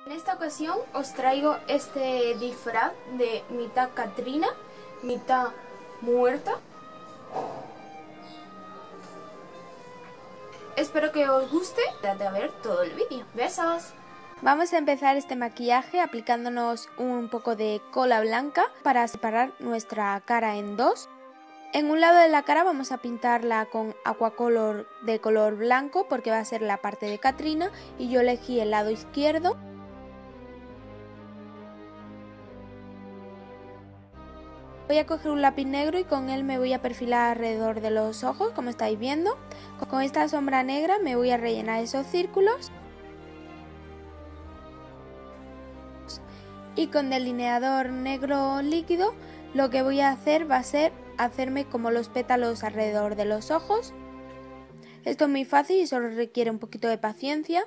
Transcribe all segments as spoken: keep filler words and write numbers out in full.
En esta ocasión os traigo este disfraz de mitad Catrina, mitad muerta. Espero que os guste. Date a ver todo el vídeo. ¡Besos! Vamos a empezar este maquillaje aplicándonos un poco de cola blanca para separar nuestra cara en dos. En un lado de la cara vamos a pintarla con aquacolor de color blanco porque va a ser la parte de Catrina y yo elegí el lado izquierdo. Voy a coger un lápiz negro y con él me voy a perfilar alrededor de los ojos, como estáis viendo. Con esta sombra negra me voy a rellenar esos círculos. Y con delineador negro líquido lo que voy a hacer va a ser hacerme como los pétalos alrededor de los ojos. Esto es muy fácil y solo requiere un poquito de paciencia.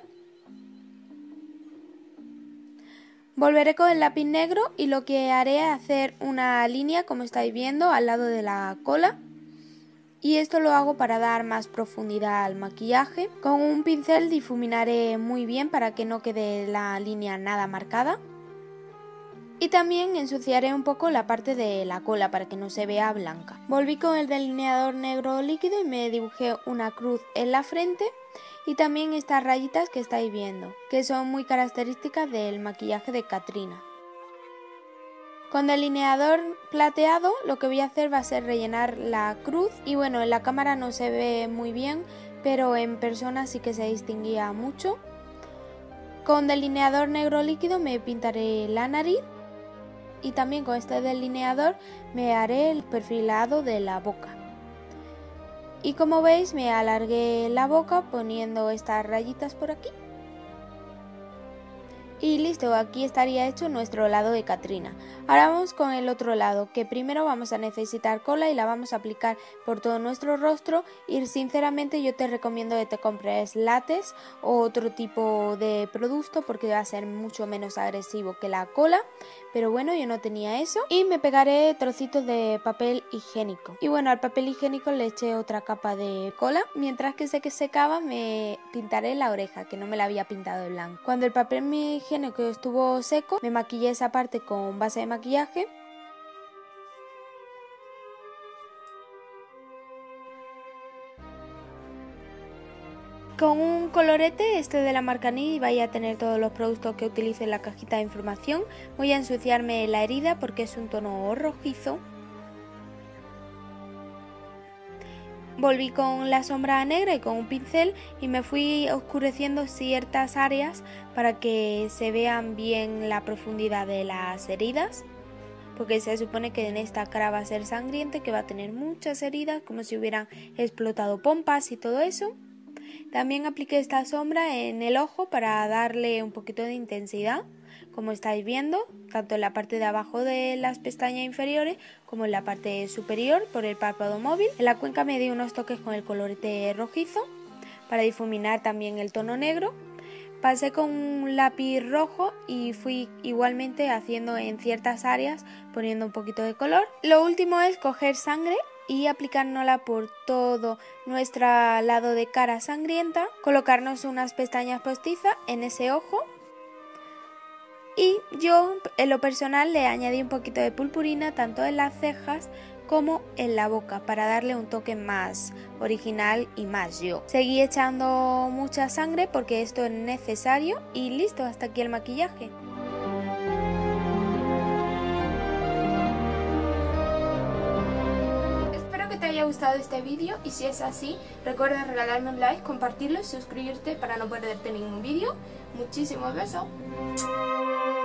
Volveré con el lápiz negro y lo que haré es hacer una línea, como estáis viendo, al lado de la cola. Y esto lo hago para dar más profundidad al maquillaje. Con un pincel difuminaré muy bien para que no quede la línea nada marcada. Y también ensuciaré un poco la parte de la cola para que no se vea blanca. Volví con el delineador negro líquido y me dibujé una cruz en la frente. Y también estas rayitas que estáis viendo, que son muy características del maquillaje de Catrina. Con delineador plateado lo que voy a hacer va a ser rellenar la cruz. Y bueno, en la cámara no se ve muy bien, pero en persona sí que se distinguía mucho. Con delineador negro líquido me pintaré la nariz. Y también con este delineador me haré el perfilado de la boca. Y como veis me alargué la boca poniendo estas rayitas por aquí. Y listo, aquí estaría hecho nuestro lado de Catrina. Ahora vamos con el otro lado, que primero vamos a necesitar cola y la vamos a aplicar por todo nuestro rostro. Y sinceramente yo te recomiendo que te compres látex o otro tipo de producto porque va a ser mucho menos agresivo que la cola. Pero bueno, yo no tenía eso. Y me pegaré trocitos de papel higiénico. Y bueno, al papel higiénico le eché otra capa de cola. Mientras que se que secaba me pintaré la oreja, que no me la había pintado de blanco. Cuando el papel higiénico que estuvo seco, me maquillé esa parte con base de maquillaje. Con un colorete, este de la marca Nivea, vais a tener todos los productos que utilice en la cajita de información. Voy a ensuciarme la herida porque es un tono rojizo. Volví con la sombra negra y con un pincel y me fui oscureciendo ciertas áreas para que se vean bien la profundidad de las heridas. Porque se supone que en esta cara va a ser sangrienta, que va a tener muchas heridas, como si hubieran explotado pompas y todo eso. También apliqué esta sombra en el ojo para darle un poquito de intensidad, como estáis viendo, tanto en la parte de abajo de las pestañas inferiores como en la parte superior por el párpado móvil. En la cuenca me di unos toques con el colorete rojizo para difuminar también el tono negro. Pasé con un lápiz rojo y fui igualmente haciendo en ciertas áreas poniendo un poquito de color. Lo último es coger sangre y aplicárnosla por todo nuestro lado de cara sangrienta, colocarnos unas pestañas postizas en ese ojo. Y yo, en lo personal, le añadí un poquito de purpurina tanto en las cejas como en la boca para darle un toque más original y más yo. Seguí echando mucha sangre porque esto es necesario y listo, hasta aquí el maquillaje. Espero que te haya gustado este vídeo y si es así, recuerda regalarme un like, compartirlo y suscribirte para no perderte ningún vídeo. Muchísimos besos.